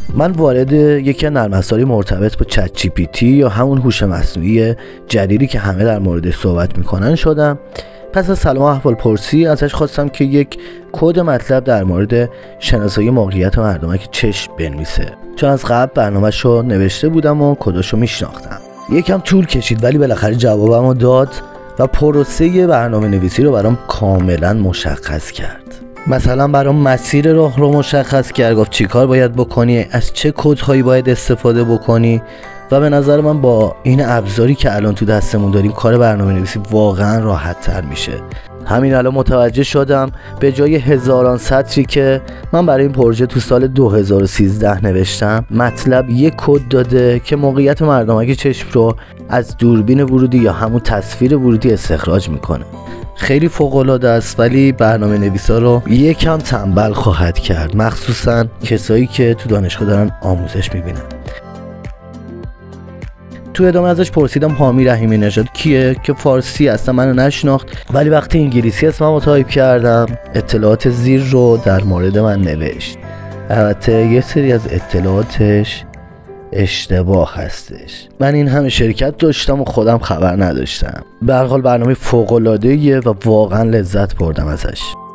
من وارد یکی از نرم افزارهای مرتبط با چت جی پی تی یا همون هوش مصنوعی جدیدی که همه در موردش صحبت میکنن شدم. پس از سلام و احوال پرسی ازش خواستم که یک کد مطلب در مورد شناسایی موقعیت مردمک چشم بنویسه، چون از قبل برنامه‌شو نوشته بودم و کداشو میشناختم. یکم طول کشید ولی بالاخره جوابمو داد و پروسه برنامه نویسی رو برام کاملا مشخص کرد. مثلا برام مسیر راه رو مشخص کرد، گفت چی کار باید بکنی، از چه کدهایی باید استفاده بکنی و به نظر من با این ابزاری که الان تو دستمون داریم کار برنامه نویسی واقعا راحت تر میشه. همین الان متوجه شدم به جای هزاران سطری که من برای این پروژه تو سال 2013 نوشتم، مطلب یک کد داده که موقعیت مردمک چشم رو از دوربین ورودی یا همون تصویر ورودی استخراج میکنه. خیلی فوق‌العاده است، ولی برنامه نویسا رو یکم تنبل خواهد کرد، مخصوصا کسایی که تو دانشگاه دارن آموزش میبینن. تو ادامه ازش پرسیدم حامی رحیمی نژاد کیه که فارسی اصلا منو نشناخت، ولی وقتی انگلیسی اسممو تایپ کردم اطلاعات زیر رو در مورد من نوشت. البته یه سری از اطلاعاتش اشتباه هستش. من این همه شرکت داشتم و خودم خبر نداشتم. به هر حال برنامه فوق‌العاده‌ایه و واقعا لذت بردم ازش.